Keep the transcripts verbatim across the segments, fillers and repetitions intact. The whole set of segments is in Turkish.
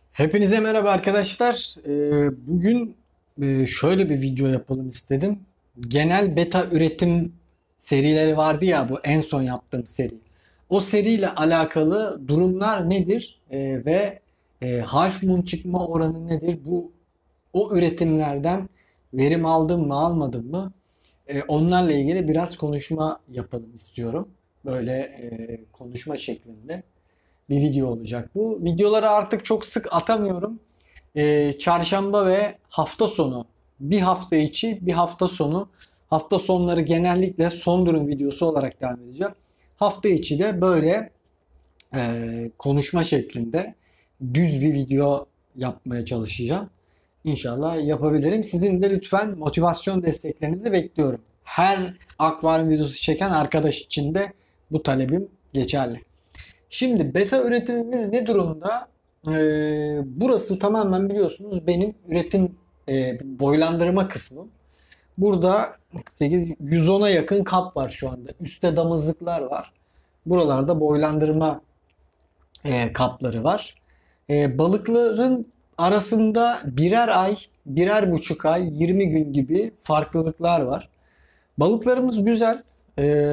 Hepinize merhaba arkadaşlar. Ee, bugün e, şöyle bir video yapalım istedim. Genel beta üretim serileri vardı ya, bu en son yaptığım seri. O seriyle alakalı durumlar nedir? Ee, ve e, Half Moon çıkma oranı nedir? Bu o üretimlerden verim aldım mı almadım mı? Ee, onlarla ilgili biraz konuşma yapalım istiyorum. Böyle e, konuşma şeklinde bir video olacak bu. Videoları artık çok sık atamıyorum. Ee, çarşamba ve hafta sonu. Bir hafta içi, bir hafta sonu. Hafta sonları genellikle son durum videosu olarak devam edeceğim. Hafta içi de böyle e, konuşma şeklinde düz bir video yapmaya çalışacağım. İnşallah yapabilirim. Sizin de lütfen motivasyon desteklerinizi bekliyorum. Her akvaryum videosu çeken arkadaş için de bu talebim geçerli. Şimdi beta üretimimiz ne durumda? Ee, burası tamamen biliyorsunuz benim üretim e, boylandırma kısmım. Burada sekiz yüz ona yakın kap var şu anda. Üstte damızlıklar var. Buralarda boylandırma e, kapları var. E, balıkların arasında birer ay, birer buçuk ay, yirmi gün gibi farklılıklar var. Balıklarımız güzel. E,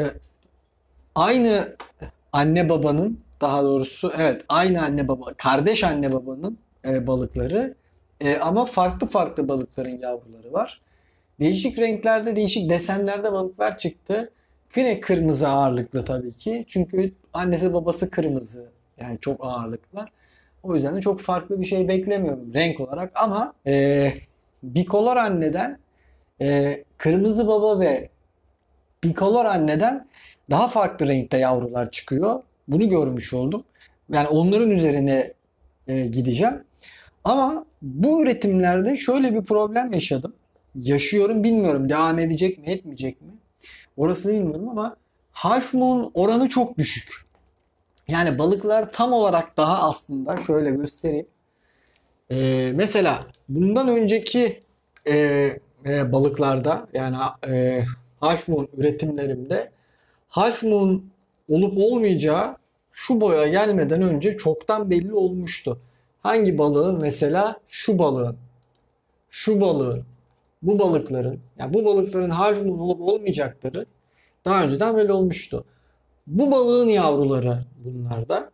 aynı anne babanın, daha doğrusu evet, aynı anne baba, kardeş anne babanın e, balıkları. E, ama farklı farklı balıkların yavruları var. Değişik renklerde, değişik desenlerde balıklar çıktı. Yine kırmızı ağırlıklı tabii ki. Çünkü annesi babası kırmızı. Yani çok ağırlıklı. O yüzden de çok farklı bir şey beklemiyorum renk olarak. Ama e, bikolor anneden, e, kırmızı baba ve bikolor anneden daha farklı renkte yavrular çıkıyor. Bunu görmüş oldum. Yani onların üzerine e, gideceğim. Ama bu üretimlerde şöyle bir problem yaşadım. Yaşıyorum, bilmiyorum devam edecek mi etmeyecek mi? Orasını bilmiyorum ama Half Moon oranı çok düşük. Yani balıklar tam olarak daha, aslında şöyle göstereyim. E, mesela bundan önceki e, e, balıklarda, yani e, Half Moon üretimlerimde Half Moon olup olmayacağı şu boya gelmeden önce çoktan belli olmuştu. Hangi balığın? Mesela şu balığın, şu balığın, bu balıkların, yani bu balıkların Half Moon olup olmayacakları daha önceden belli olmuştu. Bu balığın yavruları bunlarda.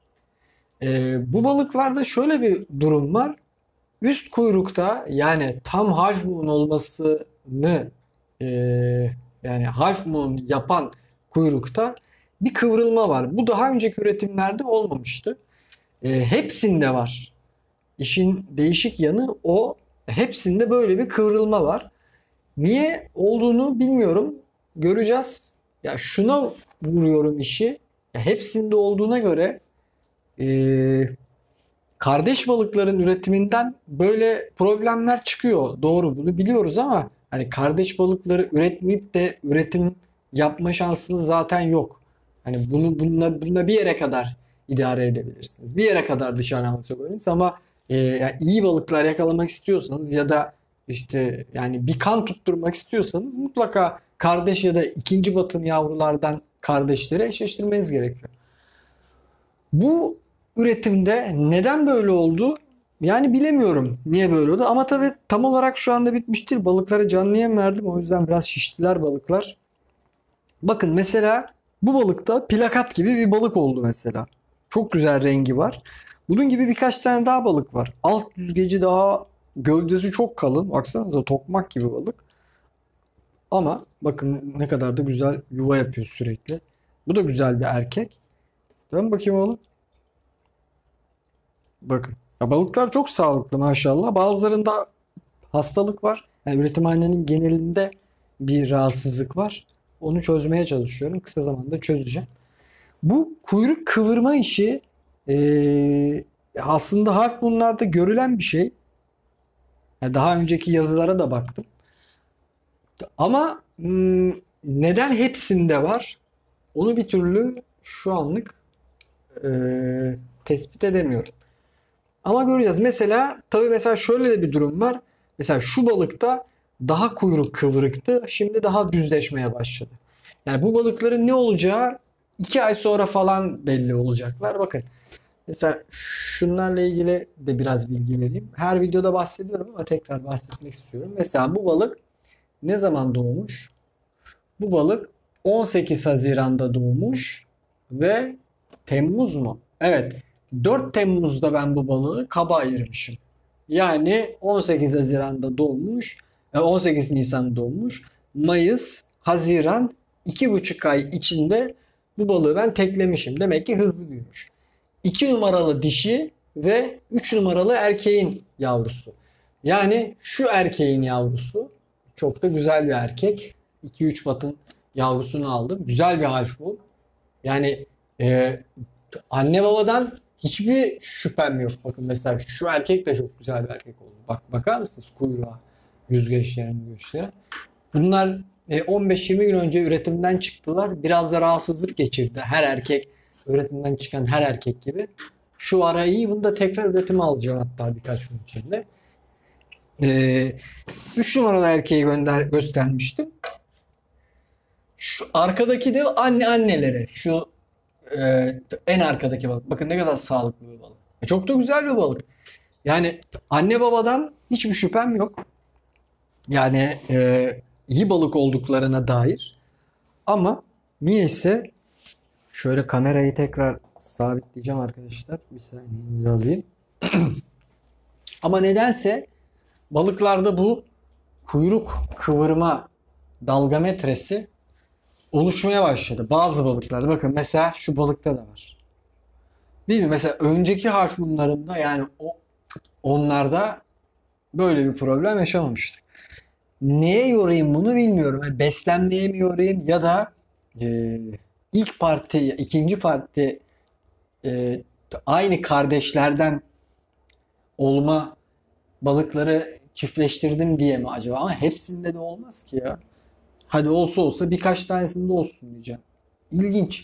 Ee, bu balıklarda şöyle bir durum var. Üst kuyrukta, yani tam Half Moon olmasını e, yani Half Moon yapan kuyrukta bir kıvrılma var. Bu daha önceki üretimlerde olmamıştı. E, hepsinde var. İşin değişik yanı o. Hepsinde böyle bir kıvrılma var. Niye olduğunu bilmiyorum. Göreceğiz. Ya şuna vuruyorum işi. Ya hepsinde olduğuna göre e, kardeş balıkların üretiminden böyle problemler çıkıyor. Doğru, bunu biliyoruz ama hani kardeş balıkları üretmeyip de üretim yapma şansınız zaten yok. Hani bunu bununla, bununla bir yere kadar idare edebilirsiniz. Bir yere kadar dışarıdan sokabilirsiniz ama e, yani iyi balıklar yakalamak istiyorsanız ya da işte yani bir kan tutturmak istiyorsanız mutlaka kardeş ya da ikinci batın yavrulardan kardeşleri eşleştirmeniz gerekiyor. Bu üretimde neden böyle oldu? Yani bilemiyorum niye böyle oldu. Ama tabii tam olarak şu anda bitmiş değil. Balıklara canlı yem verdim. O yüzden biraz şiştiler balıklar. Bakın mesela bu balıkta plakat gibi bir balık oldu mesela. Çok güzel rengi var. Bunun gibi birkaç tane daha balık var. Alt düzgeci daha, gövdesi çok kalın. Baksanıza, tokmak gibi balık. Ama bakın ne kadar da güzel yuva yapıyor sürekli. Bu da güzel bir erkek. Dön bakayım oğlum. Bakın. Ya balıklar çok sağlıklı maşallah. Bazılarında hastalık var. Yani üretimhanenin genelinde bir rahatsızlık var. Onu çözmeye çalışıyorum. Kısa zamanda çözeceğim. Bu kuyruk kıvırma işi eee, aslında harf bunlarda görülen bir şey. Yani daha önceki yazılara da baktım. Ama hmm, neden hepsinde var? Onu bir türlü şu anlık eee, tespit edemiyorum. Ama göreceğiz. Mesela tabii mesela şöyle de bir durum var. Mesela şu balıkta daha kuyruk kıvrıktı. Şimdi daha düzleşmeye başladı. Yani bu balıkların ne olacağı iki ay sonra falan belli olacaklar. Bakın Mesela şunlarla ilgili de biraz bilgi vereyim. Her videoda bahsediyorum ama tekrar bahsetmek istiyorum. Mesela bu balık ne zaman doğmuş? Bu balık on sekiz Haziran'da doğmuş ve Temmuz mu? Evet. dört Temmuz'da ben bu balığı kaba ayırmışım. Yani on sekiz Haziran'da doğmuş, on sekiz Nisan doğmuş. Mayıs, Haziran iki buçuk ay içinde bu balığı ben teklemişim. Demek ki hızlı büyümüş. iki numaralı dişi ve üç numaralı erkeğin yavrusu. Yani şu erkeğin yavrusu çok da güzel bir erkek. iki üç batın yavrusunu aldım. Güzel bir harf bu. Yani e, anne babadan hiçbir şüphem yok. Bakın mesela şu erkek de çok güzel bir erkek oldu. Bak bakar mısınız kuyruğa, yüzgeçlere, yüzgeçlere. Bunlar e, on beş yirmi gün önce üretimden çıktılar. Biraz da rahatsızlık geçirdi. Her erkek üretimden çıkan her erkek gibi. Şu ara iyi. Bunu da tekrar üretime alacağım hatta birkaç gün içinde. Ee, üç numaralı erkeği gönder göstermiştim. Şu arkadaki de anne annelere. Şu e, en arkadaki balık. Bakın ne kadar sağlıklı bir balık. E, çok da güzel bir balık. Yani anne babadan hiçbir şüphem yok. Yani e, iyi balık olduklarına dair. Ama niyeyse şöyle kamerayı tekrar sabitleyeceğim arkadaşlar. Bir saniye alayım. Ama nedense balıklarda bu kuyruk kıvırma dalgametresi oluşmaya başladı. Bazı balıklarda bakın mesela şu balıkta da var. Değil mi? Mesela önceki harf bunlarında yani o, onlarda böyle bir problem yaşamamıştık. Neye yorayım bunu bilmiyorum. Yani beslenmeye mi yorayım ya da e, ilk parti, ikinci parti e, aynı kardeşlerden olma balıkları çiftleştirdim diye mi acaba? Ama hepsinde de olmaz ki ya. Hadi olsa olsa birkaç tanesinde olsun diyeceğim. İlginç.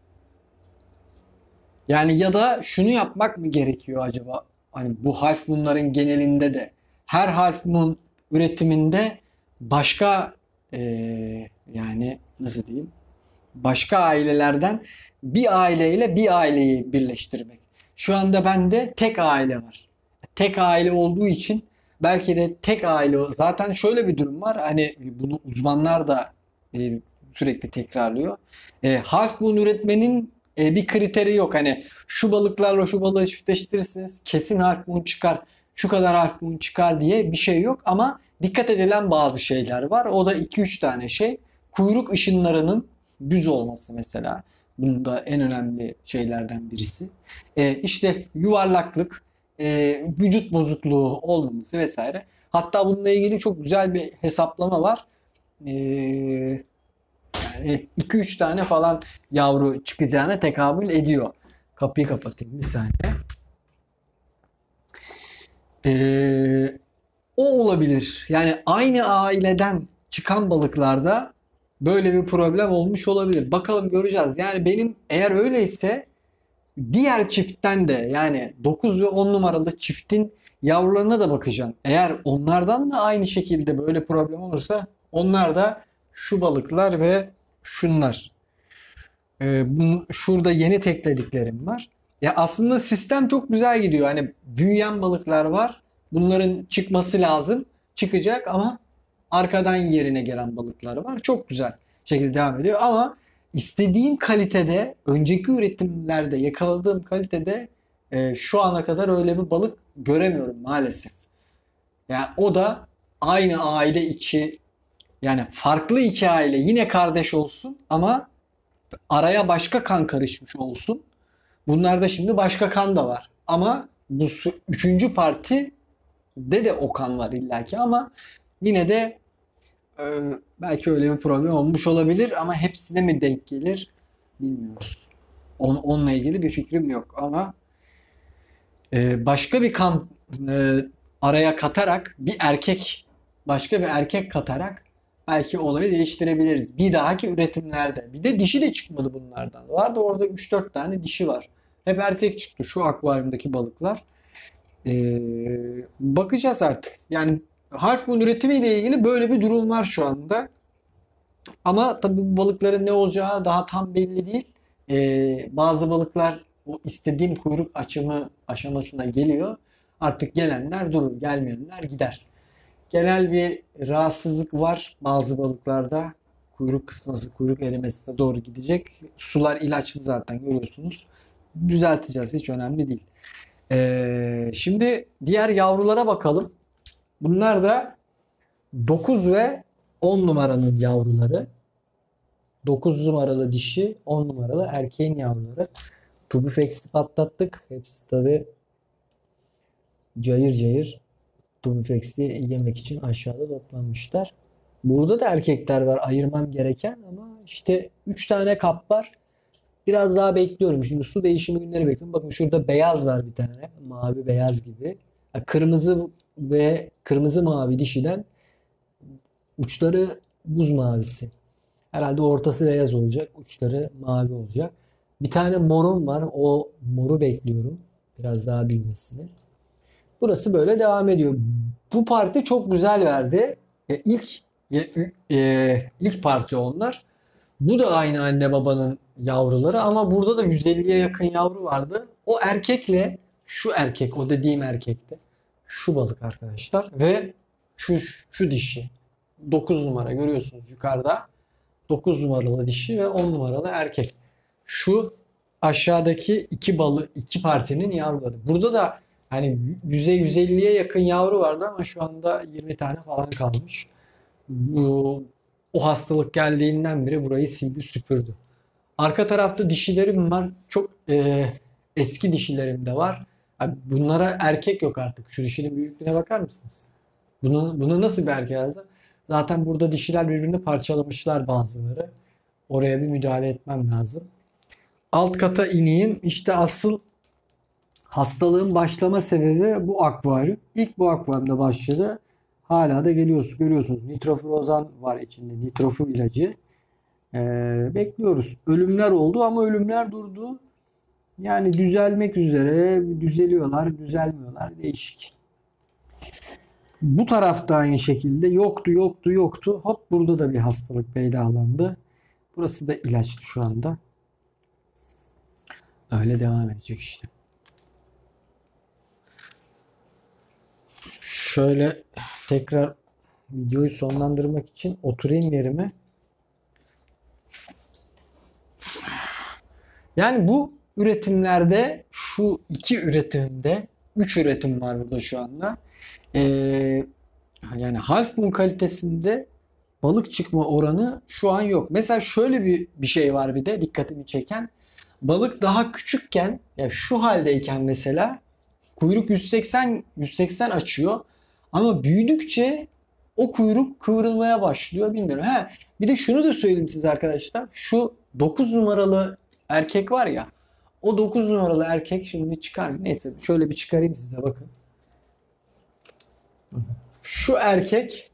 Yani ya da şunu yapmak mı gerekiyor acaba? Hani bu harf bunların genelinde de her harf bunun üretiminde başka eee, yani nasıl diyeyim? Başka ailelerden bir aileyle bir aileyi birleştirmek. Şu anda bende tek aile var. Tek aile olduğu için belki de tek aile zaten şöyle bir durum var. Hani bunu uzmanlar da e, sürekli tekrarlıyor. E, harf bunu üretmenin e, bir kriteri yok. Hani şu balıklarla şu balığı çiftleştirirsiniz kesin harf bunu çıkar. Şu kadar harf bunu çıkar diye bir şey yok ama dikkat edilen bazı şeyler var. O da iki üç tane şey. Kuyruk ışınlarının düz olması mesela. Bunun da en önemli şeylerden birisi. E, işte yuvarlaklık, e, vücut bozukluğu olmaması vesaire. Hatta bununla ilgili çok güzel bir hesaplama var. E, yani iki üç tane falan yavru çıkacağına tekabül ediyor. Kapıyı kapatayım bir saniye. E, o olabilir. Yani aynı aileden çıkan balıklarda böyle bir problem olmuş olabilir. Bakalım göreceğiz. Yani benim eğer öyleyse diğer çiftten de yani dokuz ve on numaralı çiftin yavrularına da bakacağım. Eğer onlardan da aynı şekilde böyle problem olursa onlar da şu balıklar ve şunlar. Ee, bunun, şurada yeni teklediklerim var. Ya aslında sistem çok güzel gidiyor. Hani büyüyen balıklar var. Bunların çıkması lazım. Çıkacak ama arkadan yerine gelen balıklar var. Çok güzel şekilde devam ediyor ama istediğim kalitede, önceki üretimlerde yakaladığım kalitede e, şu ana kadar öyle bir balık göremiyorum maalesef. Yani o da aynı aile içi yani farklı iki aile yine kardeş olsun ama araya başka kan karışmış olsun. Bunlarda şimdi başka kan da var. Ama bu üçüncü parti de de o kan var illaki ama yine de e, belki öyle bir problem olmuş olabilir ama hepsine mi denk gelir bilmiyoruz. On, onunla ilgili bir fikrim yok ama e, başka bir kan e, araya katarak bir erkek başka bir erkek katarak belki olayı değiştirebiliriz. Bir dahaki üretimlerde. Bir de dişi de çıkmadı bunlardan. Vardı orada üç dört tane dişi var. Hep erkek çıktı şu akvaryumdaki balıklar. Ee, bakacağız artık. Yani harf üretimiyle ilgili böyle bir durum var şu anda. Ama tabii bu balıkların ne olacağı daha tam belli değil. Ee, bazı balıklar o istediğim kuyruk açımı aşamasına geliyor. Artık gelenler durur, gelmeyenler gider. Genel bir rahatsızlık var bazı balıklarda. Kuyruk kısması, kuyruk erimesine doğru gidecek. Sular ilaçlı zaten görüyorsunuz. Düzelteceğiz, hiç önemli değil. Ee, şimdi diğer yavrulara bakalım. Bunlar da dokuz ve on numaranın yavruları. dokuz numaralı dişi, on numaralı erkeğin yavruları. Tubifex'i patlattık. Hepsi tabi cayır cayır Tubifex'i yemek için aşağıda toplanmışlar. Burada da erkekler var ayırmam gereken ama işte üç tane kap var. Biraz daha bekliyorum. Şimdi su değişimi günleri bekliyorum. Bakın şurada beyaz var bir tane. Mavi beyaz gibi. Kırmızı ve kırmızı mavi dişiden uçları buz mavisi. Herhalde ortası beyaz olacak. Uçları mavi olacak. Bir tane morum var. O moru bekliyorum. Biraz daha büyümesini. Burası böyle devam ediyor. Bu parti çok güzel verdi. Ya ilk ya, e, ilk parti onlar. Bu da aynı anne babanın yavruları ama burada da yüz elliye yakın yavru vardı. O erkekle şu erkek, o dediğim erkekte. Şu balık arkadaşlar ve şu şu dişi. dokuz numara görüyorsunuz yukarıda. dokuz numaralı dişi ve on numaralı erkek. Şu aşağıdaki iki balı iki partinin yavruları. Burada da hani yüze yüz elliye yakın yavru vardı ama şu anda yirmi tane falan kalmış. Bu, o hastalık geldiğinden beri burayı sildi süpürdü. Arka tarafta dişilerim var. Çok e, eski dişilerim de var. Abi bunlara erkek yok artık. Şu dişinin büyüklüğüne bakar mısınız? Bunu, bunu nasıl bir erkek alacak? Zaten burada dişiler birbirini parçalamışlar bazıları. Oraya bir müdahale etmem lazım. Alt kata ineyim. İşte asıl hastalığın başlama sebebi bu akvaryum. İlk bu akvaryumda başladı. Hala da geliyorsunuz, görüyorsunuz. Nitrofurozan var içinde. Nitrofur ilacı. Ee, bekliyoruz. Ölümler oldu ama ölümler durdu. Yani düzelmek üzere. Düzeliyorlar, düzelmiyorlar. Değişik. Bu tarafta aynı şekilde yoktu, yoktu, yoktu. Hop burada da bir hastalık peydahlandı. Burası da ilaçlı şu anda. Öyle devam edecek işte. Şöyle tekrar videoyu sonlandırmak için oturayım yerime. Yani bu üretimlerde şu iki üretimde üç üretim var burada şu anda. Ee, yani Half Moon kalitesinde balık çıkma oranı şu an yok. Mesela şöyle bir bir şey var bir de dikkatimi çeken. Balık daha küçükken ya şu haldeyken mesela kuyruk yüz seksen yüz seksen açıyor. Ama büyüdükçe o kuyruk kıvrılmaya başlıyor bilmiyorum. Ha, bir de şunu da söyleyeyim size arkadaşlar. Şu dokuz numaralı erkek var ya. O dokuz numaralı erkek şimdi çıkar. Neyse şöyle bir çıkarayım size bakın. Şu erkek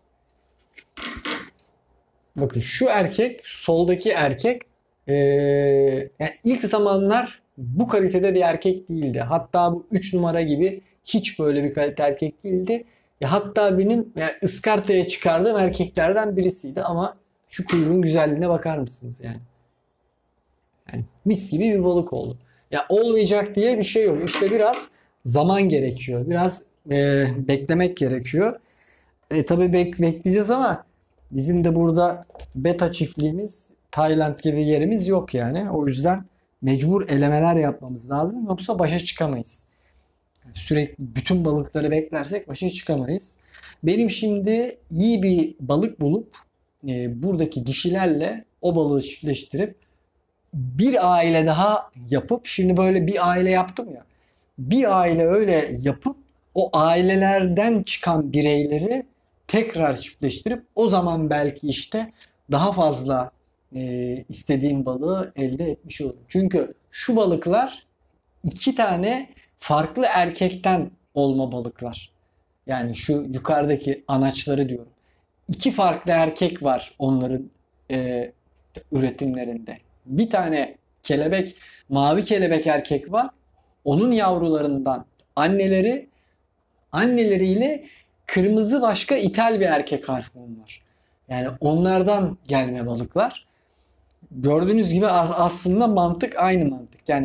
bakın şu erkek soldaki erkek ee, yani ilk zamanlar bu kalitede bir erkek değildi. Hatta bu üç numara gibi hiç böyle bir kalite erkek değildi. Ya hatta benim yani ıskartaya çıkardığım erkeklerden birisiydi ama şu kuyruğun güzelliğine bakar mısınız yani? Yani mis gibi bir balık oldu. Ya olmayacak diye bir şey yok. İşte biraz zaman gerekiyor. Biraz e, beklemek gerekiyor. E, tabii bek bekleyeceğiz ama bizim de burada beta çiftliğimiz Tayland gibi yerimiz yok yani. O yüzden mecbur elemeler yapmamız lazım. Yoksa başa çıkamayız. Sürekli bütün balıkları beklersek başa çıkamayız. Benim şimdi iyi bir balık bulup e, buradaki dişilerle o balığı çiftleştirip bir aile daha yapıp şimdi böyle bir aile yaptım ya. Bir aile öyle yapıp o ailelerden çıkan bireyleri tekrar çiftleştirip o zaman belki işte daha fazla e, istediğim balığı elde etmiş olurum. Çünkü şu balıklar iki tane farklı erkekten olma balıklar. Yani şu yukarıdaki anaçları diyorum. İki farklı erkek var onların e, üretimlerinde. Bir tane kelebek, mavi kelebek erkek var. Onun yavrularından anneleri, anneleriyle kırmızı başka ithal bir erkek harfum var. Yani onlardan gelme balıklar. Gördüğünüz gibi aslında mantık aynı mantık. Yani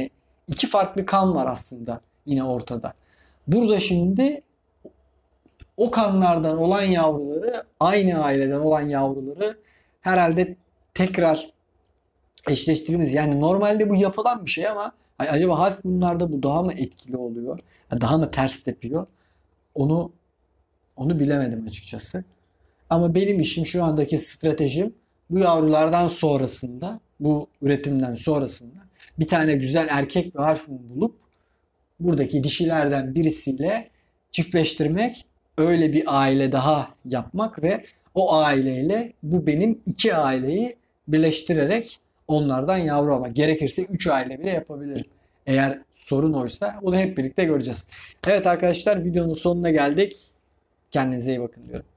iki farklı kan var aslında yine ortada. Burada şimdi o kanlardan olan yavruları, aynı aileden olan yavruları herhalde tekrar eşleştiririz. Yani normalde bu yapılan bir şey ama acaba harf bunlarda bu daha mı etkili oluyor? Daha mı ters tepiyor? Onu onu bilemedim açıkçası. Ama benim işim şu andaki stratejim bu yavrulardan sonrasında, bu üretimden sonrasında bir tane güzel erkek bir harf bulup buradaki dişilerden birisiyle çiftleştirmek, öyle bir aile daha yapmak ve o aileyle bu benim iki aileyi birleştirerek onlardan yavru almak. Gerekirse üç aile bile yapabilirim. Eğer sorun oysa bunu hep birlikte göreceğiz. Evet arkadaşlar, videonun sonuna geldik. Kendinize iyi bakın diyorum.